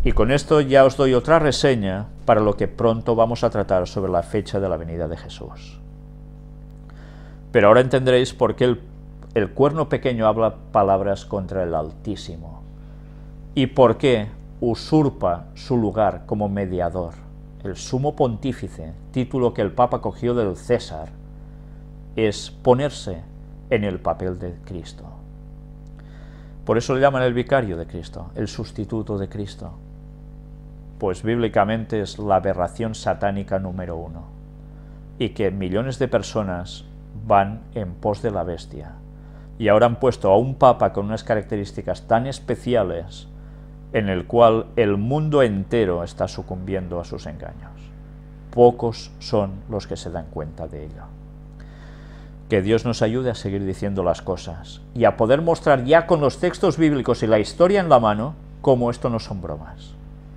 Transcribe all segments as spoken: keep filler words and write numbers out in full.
Y con esto ya os doy otra reseña para lo que pronto vamos a tratar sobre la fecha de la venida de Jesús. Pero ahora entenderéis por qué el, el cuerno pequeño habla palabras contra el Altísimo y por qué usurpa su lugar como mediador, el sumo pontífice, título que el Papa cogió del César, es ponerse en el papel de Cristo. Por eso le llaman el vicario de Cristo, el sustituto de Cristo, pues bíblicamente es la aberración satánica número uno, y que millones de personas van en pos de la bestia, y ahora han puesto a un papa con unas características tan especiales en el cual el mundo entero está sucumbiendo a sus engaños. Pocos son los que se dan cuenta de ello. Que Dios nos ayude a seguir diciendo las cosas y a poder mostrar ya con los textos bíblicos y la historia en la mano cómo esto no son bromas.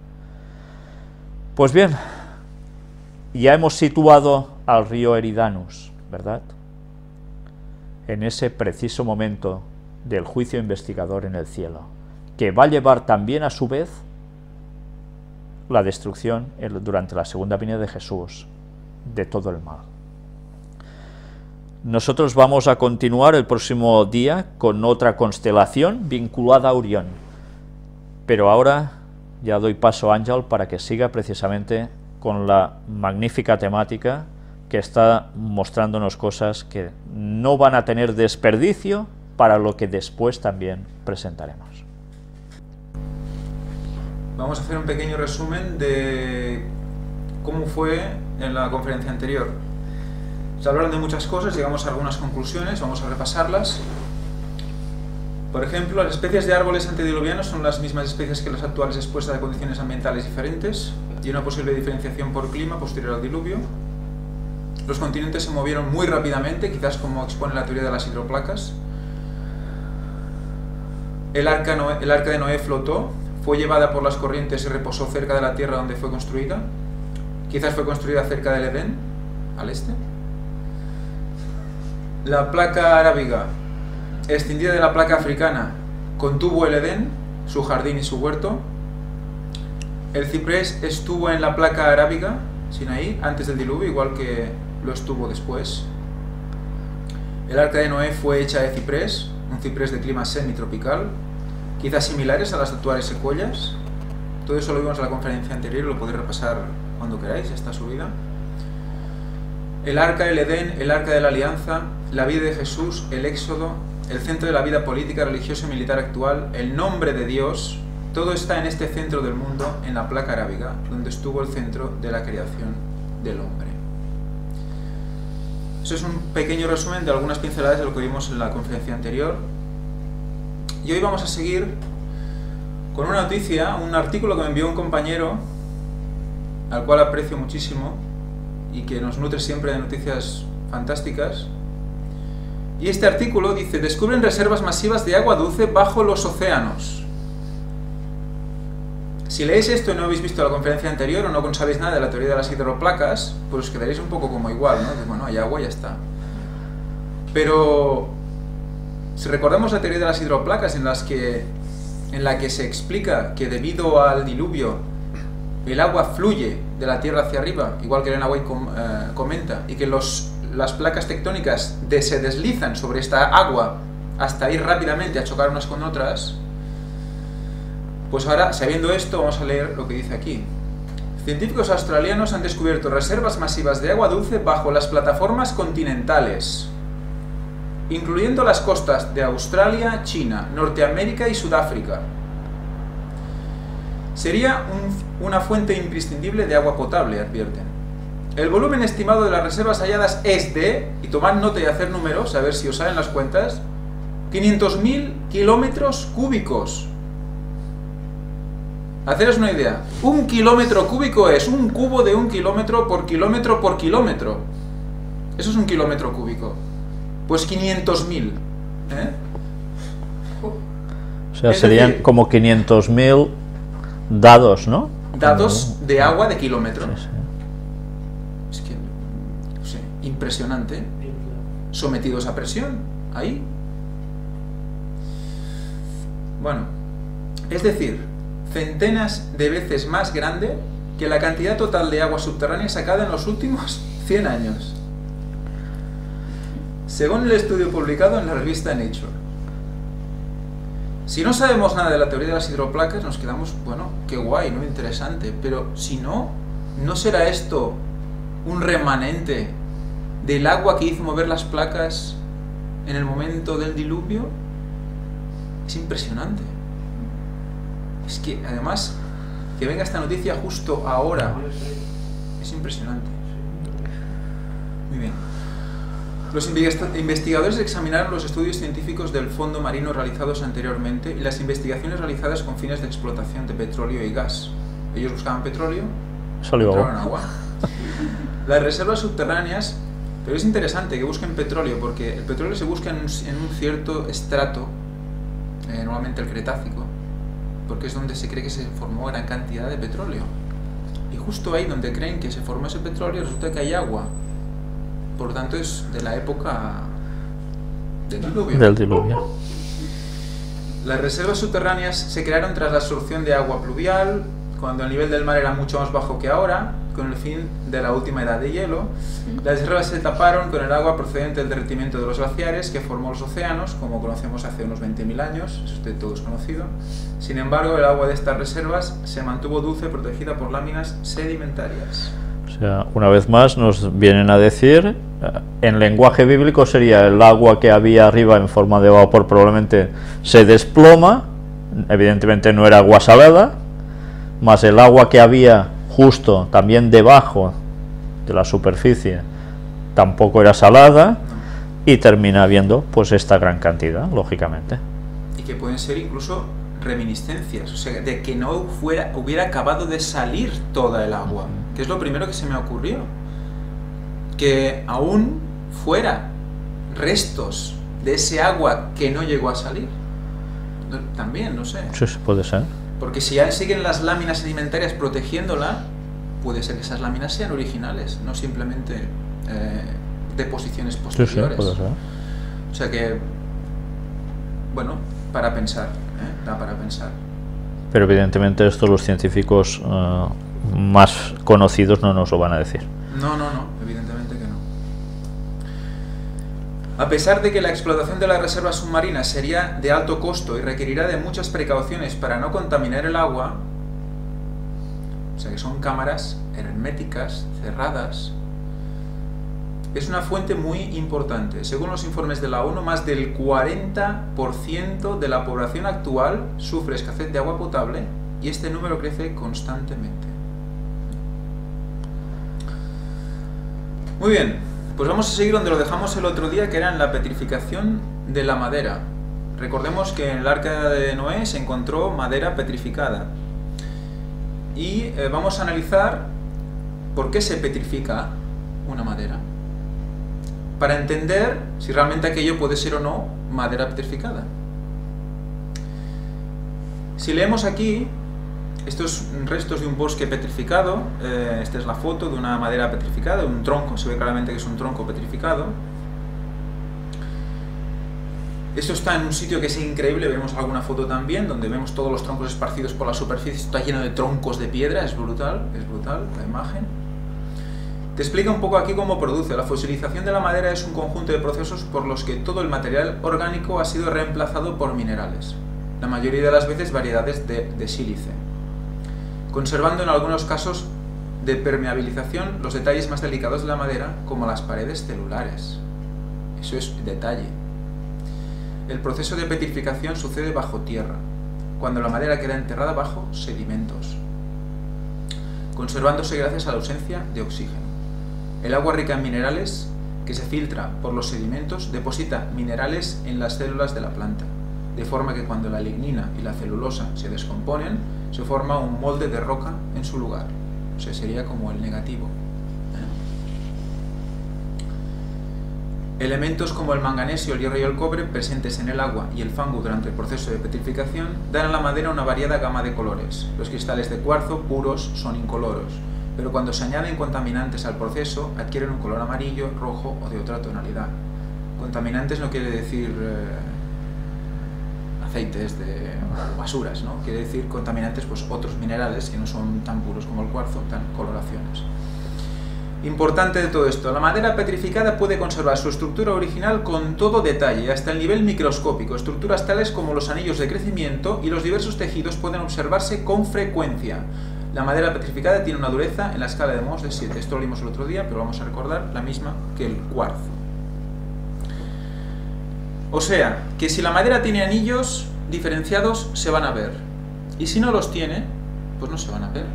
Pues bien, ya hemos situado al río Eridanus, ¿verdad? En ese preciso momento del juicio investigador en el cielo, que va a llevar también a su vez la destrucción durante la segunda venida de Jesús de todo el mal. Nosotros vamos a continuar el próximo día con otra constelación vinculada a Orión, pero ahora ya doy paso a Ángel para que siga precisamente con la magnífica temática que está mostrándonos cosas que no van a tener desperdicio para lo que después también presentaremos. Vamos a hacer un pequeño resumen de cómo fue en la conferencia anterior. Se hablaron de muchas cosas, llegamos a algunas conclusiones, vamos a repasarlas. Por ejemplo, las especies de árboles antediluvianos son las mismas especies que las actuales expuestas a condiciones ambientales diferentes y una posible diferenciación por clima posterior al diluvio. Los continentes se movieron muy rápidamente, quizás como expone la teoría de las hidroplacas. El arca, Noé, el arca de Noé flotó, fue llevada por las corrientes y reposó cerca de la tierra donde fue construida. Quizás fue construida cerca del Edén, al este. La placa arábiga, extendida de la placa africana, contuvo el Edén, su jardín y su huerto. El ciprés estuvo en la placa arábiga, Sinaí, antes del diluvio, igual que lo estuvo después. El arca de Noé fue hecha de ciprés, un ciprés de clima semitropical, quizás similares a las actuales secuoyas. Todo eso lo vimos en la conferencia anterior, lo podéis repasar cuando queráis, ya está subida. El arca, el Edén, el arca de la alianza, la vida de Jesús, el éxodo, el centro de la vida política, religiosa y militar actual, el nombre de Dios, todo está en este centro del mundo, en la placa arábiga, donde estuvo el centro de la creación del hombre. Eso es un pequeño resumen de algunas pinceladas de lo que vimos en la conferencia anterior. Y hoy vamos a seguir con una noticia, un artículo que me envió un compañero, al cual aprecio muchísimo, y que nos nutre siempre de noticias fantásticas. Y este artículo dice: descubren reservas masivas de agua dulce bajo los océanos. Si leéis esto y no habéis visto la conferencia anterior o no sabéis nada de la teoría de las hidroplacas, pues os quedaréis un poco como igual, ¿no? De, bueno, hay agua y ya está. Pero si recordamos la teoría de las hidroplacas, en, las que, en la que se explica que debido al diluvio el agua fluye de la tierra hacia arriba, igual que Elena White com, eh, comenta, y que los, las placas tectónicas de, se deslizan sobre esta agua hasta ir rápidamente a chocar unas con otras, pues ahora, sabiendo esto, vamos a leer lo que dice aquí. Científicos australianos han descubierto reservas masivas de agua dulce bajo las plataformas continentales, incluyendo las costas de Australia, China, Norteamérica y Sudáfrica. Sería un, una fuente imprescindible de agua potable, advierten. El volumen estimado de las reservas halladas es de, y tomad nota y hacer números, a ver si os salen las cuentas, quinientos mil kilómetros cúbicos. Haceros una idea, un kilómetro cúbico es un cubo de un kilómetro por kilómetro por kilómetro. Eso es un kilómetro cúbico. Pues quinientos mil. ¿eh? O sea, es serían decir, como quinientos mil dados, ¿no? Dados de agua de kilómetro. Sí, sí. Es que, no sé, impresionante. Sometidos a presión, ahí. Bueno, es decir, centenas de veces más grande que la cantidad total de agua subterránea sacada en los últimos cien años. Según el estudio publicado en la revista Nature. Si no sabemos nada de la teoría de las hidroplacas, nos quedamos, bueno, qué guay, ¿no? Interesante. Pero si no, ¿no será esto un remanente del agua que hizo mover las placas en el momento del diluvio? Es impresionante. Es que, además, que venga esta noticia justo ahora, es impresionante. Muy bien. Los investigadores examinaron los estudios científicos del fondo marino realizados anteriormente y las investigaciones realizadas con fines de explotación de petróleo y gas. Ellos buscaban petróleo, encontraron agua. Las reservas subterráneas, pero es interesante que busquen petróleo porque el petróleo se busca en un, en un cierto estrato, eh, normalmente el Cretácico, porque es donde se cree que se formó gran cantidad de petróleo. Y justo ahí donde creen que se formó ese petróleo resulta que hay agua. Por lo tanto es de la época del diluvio. Del diluvio. Las reservas subterráneas se crearon tras la absorción de agua pluvial, cuando el nivel del mar era mucho más bajo que ahora, con el fin de la última edad de hielo. Las reservas se taparon con el agua procedente del derretimiento de los glaciares que formó los océanos, como conocemos hace unos veinte mil años, eso de todos conocido. Sin embargo, el agua de estas reservas se mantuvo dulce, protegida por láminas sedimentarias. O sea, una vez más nos vienen a decir, en lenguaje bíblico sería el agua que había arriba en forma de vapor probablemente se desploma, evidentemente no era agua salada, más el agua que había justo también debajo de la superficie tampoco era salada, y termina habiendo pues esta gran cantidad, lógicamente. Y que pueden ser incluso reminiscencias, o sea, de que no fuera, hubiera acabado de salir toda el agua, que es lo primero que se me ocurrió, que aún fuera restos de ese agua que no llegó a salir. También, no sé. Sí, puede ser. Porque si ya siguen las láminas sedimentarias protegiéndola, puede ser que esas láminas sean originales, no simplemente eh, deposiciones posteriores. Sí, sí, puede ser. O sea que, bueno, para pensar, ¿eh? Da para pensar. Pero evidentemente esto los científicos uh, más conocidos no nos lo van a decir. No, no, no, evidentemente que no. A pesar de que la explotación de las reservas submarinas sería de alto costo y requerirá de muchas precauciones para no contaminar el agua, o sea que son cámaras herméticas, cerradas, es una fuente muy importante. Según los informes de la ONU, más del cuarenta por ciento de la población actual sufre escasez de agua potable y este número crece constantemente. Muy bien, pues vamos a seguir donde lo dejamos el otro día, que era en la petrificación de la madera. Recordemos que en el arca de Noé se encontró madera petrificada. Y eh, vamos a analizar por qué se petrifica una madera, para entender si realmente aquello puede ser o no madera petrificada. Si leemos aquí, estos restos de un bosque petrificado, eh, esta es la foto de una madera petrificada, un tronco, se ve claramente que es un tronco petrificado. Esto está en un sitio que es increíble, vemos alguna foto también, donde vemos todos los troncos esparcidos por la superficie, está lleno de troncos de piedra, es brutal, es brutal la imagen. Te explica un poco aquí cómo produce. La fosilización de la madera es un conjunto de procesos por los que todo el material orgánico ha sido reemplazado por minerales, la mayoría de las veces variedades de, de sílice, conservando en algunos casos de permeabilización los detalles más delicados de la madera, como las paredes celulares. Eso es detalle. El proceso de petrificación sucede bajo tierra, cuando la madera queda enterrada bajo sedimentos, conservándose gracias a la ausencia de oxígeno. El agua rica en minerales, que se filtra por los sedimentos, deposita minerales en las células de la planta, de forma que cuando la lignina y la celulosa se descomponen, se forma un molde de roca en su lugar. O sea, sería como el negativo. Elementos como el manganesio, el hierro y el cobre, presentes en el agua y el fango durante el proceso de petrificación, dan a la madera una variada gama de colores. Los cristales de cuarzo puros son incoloros, pero cuando se añaden contaminantes al proceso, adquieren un color amarillo, rojo o de otra tonalidad. Contaminantes no quiere decir eh, aceites de basuras, ¿no? Quiere decir contaminantes, pues otros minerales que no son tan puros como el cuarzo, tan coloraciones. Importante de todo esto, la madera petrificada puede conservar su estructura original con todo detalle, hasta el nivel microscópico. Estructuras tales como los anillos de crecimiento y los diversos tejidos pueden observarse con frecuencia. La madera petrificada tiene una dureza en la escala de Mohs de siete. Esto lo vimos el otro día, pero vamos a recordar la misma que el cuarzo. O sea, que si la madera tiene anillos diferenciados, se van a ver. Y si no los tiene, pues no se van a ver.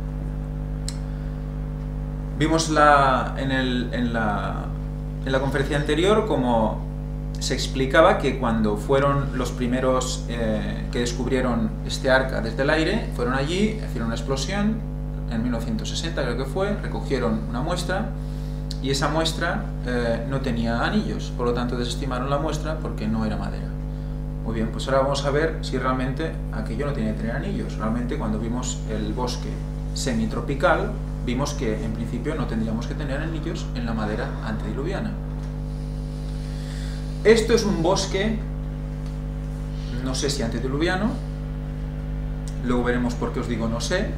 Vimos la, en, el, en, la, en la conferencia anterior como se explicaba que cuando fueron los primeros eh, que descubrieron este arca desde el aire, fueron allí, hicieron una explosión, en mil novecientos sesenta creo que fue, recogieron una muestra y esa muestra eh, no tenía anillos, por lo tanto desestimaron la muestra porque no era madera. Muy bien, pues ahora vamos a ver si realmente aquello no tenía que tener anillos. Realmente cuando vimos el bosque semitropical, vimos que en principio no tendríamos que tener anillos en la madera antediluviana. Esto es un bosque, no sé si antediluviano, luego veremos por qué os digo no sé,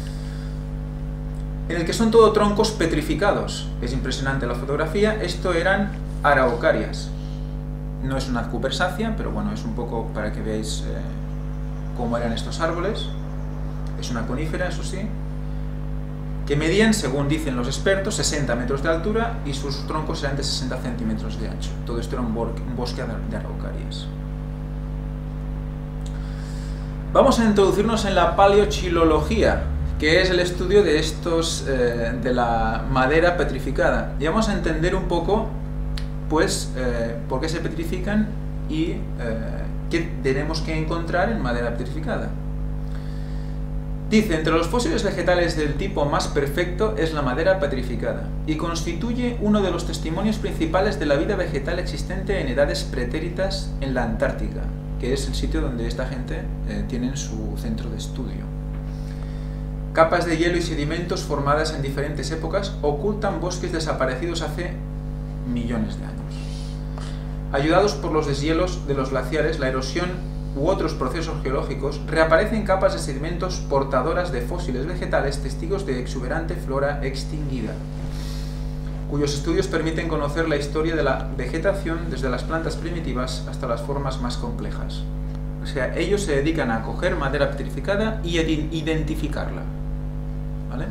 en el que son todo troncos petrificados. Es impresionante la fotografía. Esto eran araucarias. No es una cupersácea, pero bueno, es un poco para que veáis eh, cómo eran estos árboles. Es una conífera, eso sí, que medían, según dicen los expertos, sesenta metros de altura y sus troncos eran de sesenta centímetros de ancho. Todo esto era un bosque de araucarias. Vamos a introducirnos en la paleochilología, que es el estudio de estos, eh, de la madera petrificada. Y vamos a entender un poco, pues, eh, por qué se petrifican y eh, qué tenemos que encontrar en madera petrificada. Dice, entre los fósiles vegetales del tipo más perfecto es la madera petrificada y constituye uno de los testimonios principales de la vida vegetal existente en edades pretéritas en la Antártica, que es el sitio donde esta gente eh, tiene su centro de estudio. Capas de hielo y sedimentos formadas en diferentes épocas ocultan bosques desaparecidos hace millones de años. Ayudados por los deshielos de los glaciares, la erosión u otros procesos geológicos, reaparecen capas de sedimentos portadoras de fósiles vegetales, testigos de exuberante flora extinguida, cuyos estudios permiten conocer la historia de la vegetación desde las plantas primitivas hasta las formas más complejas. O sea, ellos se dedican a coger madera petrificada y a identificarla. ¿Vale?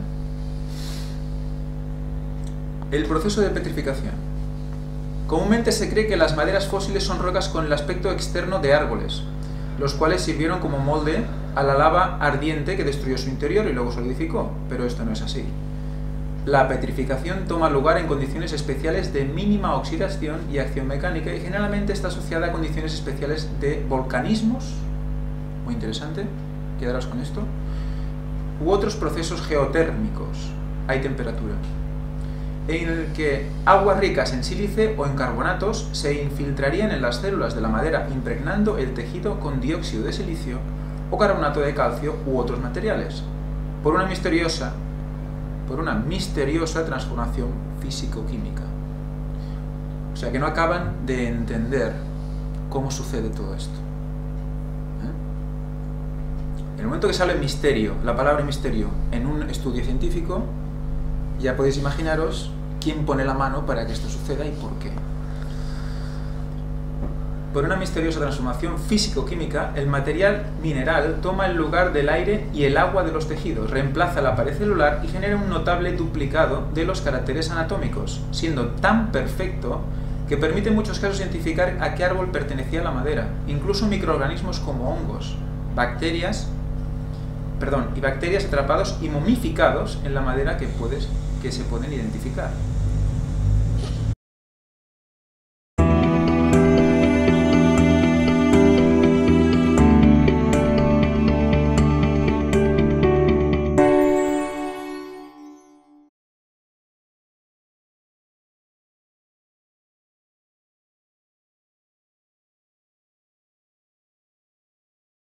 El proceso de petrificación. Comúnmente se cree que las maderas fósiles son rocas con el aspecto externo de árboles, los cuales sirvieron como molde a la lava ardiente que destruyó su interior y luego solidificó, pero esto no es así. La petrificación toma lugar en condiciones especiales de mínima oxidación y acción mecánica y generalmente está asociada a condiciones especiales de volcanismos, muy interesante, quedaros con esto, u otros procesos geotérmicos, hay temperatura, en el que aguas ricas en sílice o en carbonatos se infiltrarían en las células de la madera impregnando el tejido con dióxido de silicio o carbonato de calcio u otros materiales, por una misteriosa, por una misteriosa transformación físico-química. O sea que no acaban de entender cómo sucede todo esto. ¿Eh? En el momento que sale misterio, la palabra misterio, en un estudio científico, ya podéis imaginaros quién pone la mano para que esto suceda y por qué. Por una misteriosa transformación físico-química, el material mineral toma el lugar del aire y el agua de los tejidos, reemplaza la pared celular y genera un notable duplicado de los caracteres anatómicos, siendo tan perfecto que permite en muchos casos identificar a qué árbol pertenecía la madera, incluso microorganismos como hongos, bacterias, perdón, y bacterias atrapados y momificados en la madera que, puedes, que se pueden identificar.